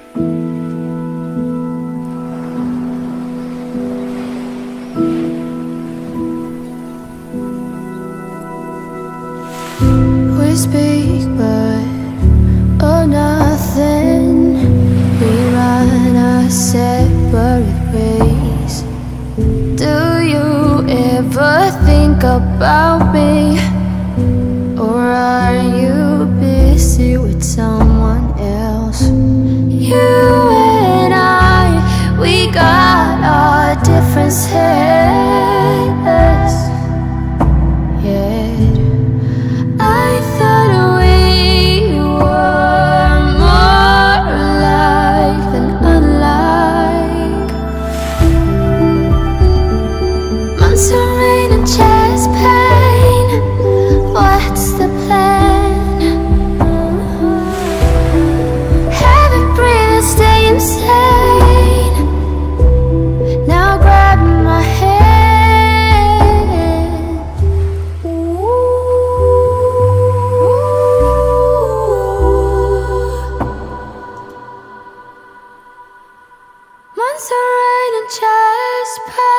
We speak but oh nothing. We run our separate ways. Do you ever think about me? Or are you busy with someone else? You and I, we got our differences, yet I thought we were more alike than unlike. Months of rain and chest pain, what's the plan? Haven't breathed and stay insane. Now grab my hand. Months of rain and chest pain.